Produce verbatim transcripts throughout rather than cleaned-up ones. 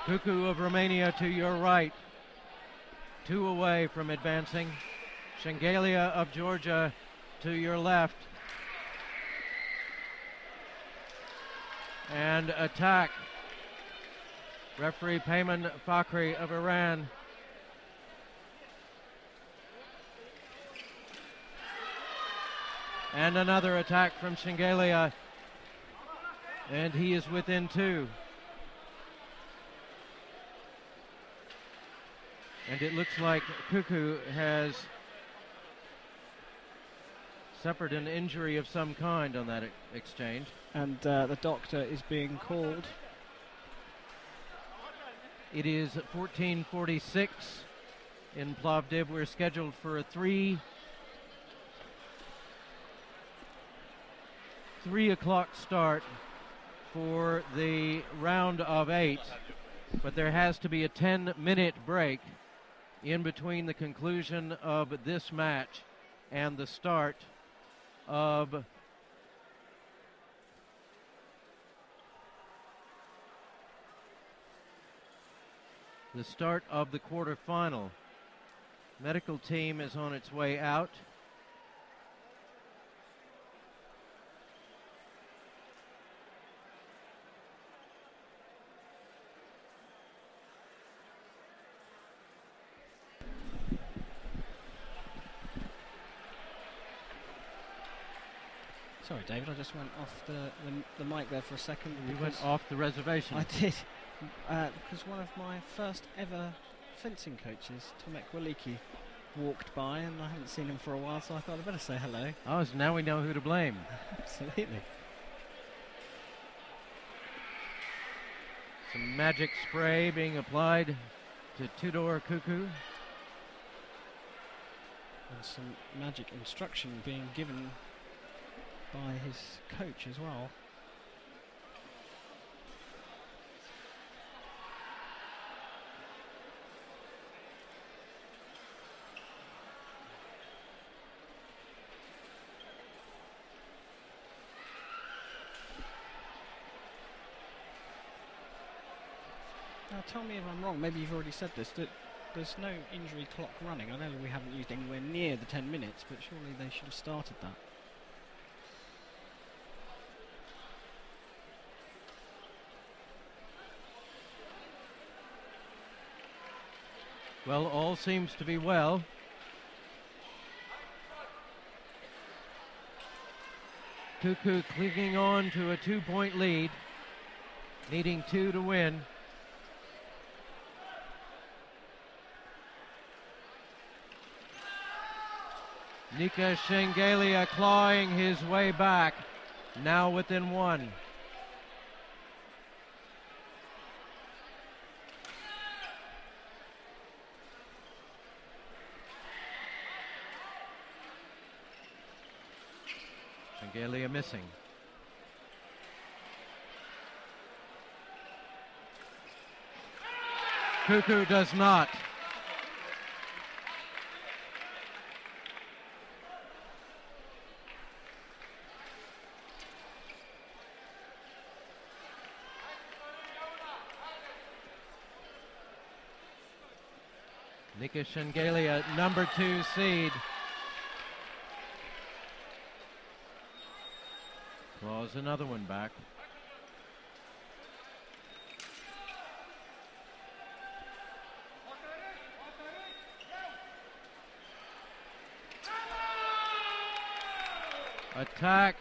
Cuckoo of Romania to your right, two away from advancing. Shengelia of Georgia to your left. And attack. Referee Payman Fakhri of Iran. And another attack from Shengelia. And he is within two. And it looks like Cuckoo has suffered an injury of some kind on that e- exchange. And uh, the doctor is being called. It is fourteen forty-six in Plovdiv. We're scheduled for a three three o'clock start for the round of eight, but there has to be a ten minute break in between the conclusion of this match and the start of the start of the quarterfinal. Medical team is on its way out. Sorry, David, I just went off the, the, the mic there for a second. You went off the reservation. I did, uh, because one of my first ever fencing coaches, Tomek Waliki, walked by, and I haven't seen him for a while, so I thought I'd better say hello. Oh, so now we know who to blame. Absolutely. Some magic spray being applied to Tudor Cuckoo. And some magic instruction being given by his coach as well. Now tell me if I'm wrong, maybe you've already said this, that there's no injury clock running. I know we haven't used anywhere near the ten minutes, but surely they should have started that. Well, all seems to be well. Cuckoo clinging on to a two-point lead, needing two to win. Nika Shengelia clawing his way back, now within one. Shengelia missing. Cuckoo does not. Nika Shengelia, number two seed. Claws another one back. Attack.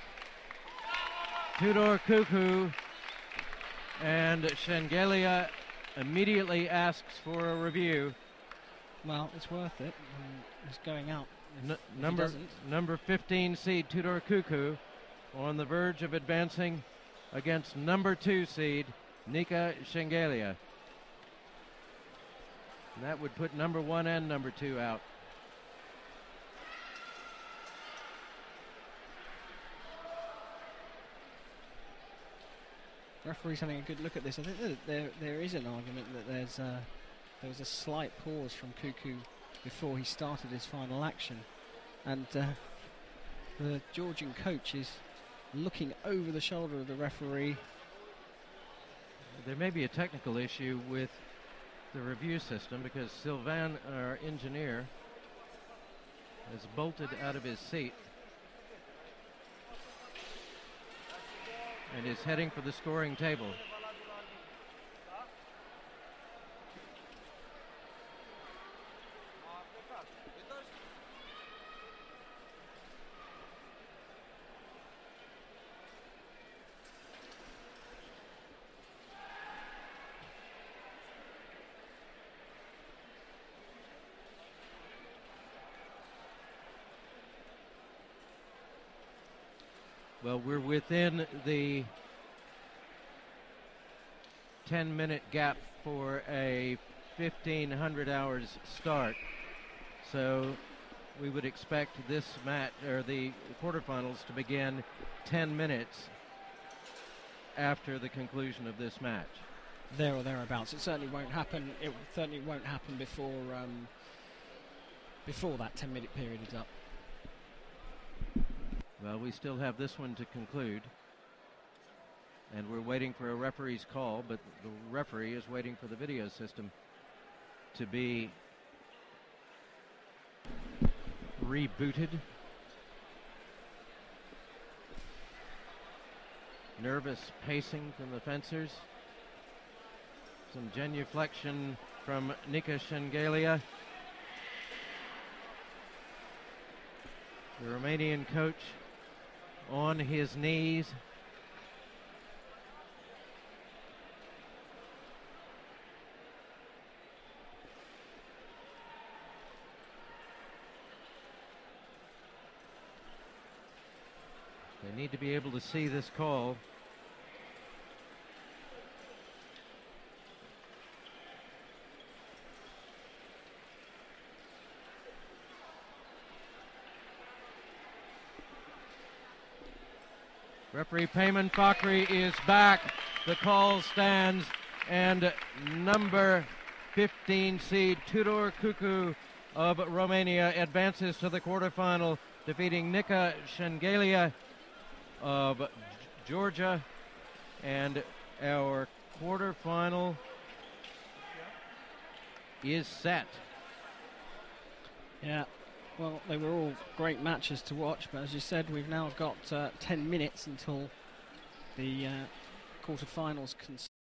Tudor Cuckoo. And Shengelia immediately asks for a review. Well, it's worth it. Um, it's going out. If, N- if number number fifteen seed Tudor Cuckoo on the verge of advancing against number two seed Nika Shengelia. And that would put number one and number two out. Referee's having a good look at this. I think that there there is an argument that there's uh, there was a slight pause from Cuckoo before he started his final action, and uh, the Georgian coach is looking over the shoulder of the referee, There may be a technical issue with the review system because Sylvain, our engineer, has bolted out of his seat and is heading for the scoring table. Well, we're within the ten minute gap for a fifteen hundred hours start. So we would expect this match, or the quarterfinals, to begin ten minutes after the conclusion of this match. There or thereabouts. It certainly won't happen. It certainly won't happen before um, before that ten minute period is up. Well, we still have this one to conclude, and we're waiting for a referee's call, but the referee is waiting for the video system to be rebooted. Nervous pacing from the fencers. Some genuflection from Nika Shengelia. The Romanian coach on his knees. They need to be able to see this call. Referee Payman Fakhri is back. The call stands, and number fifteen seed Tudor Cucu of Romania advances to the quarterfinal, defeating Nika Shengelia of Georgia. And our quarterfinal is set. Yeah. Well, they were all great matches to watch, but as you said, we've now got uh, ten minutes until the uh, quarterfinals can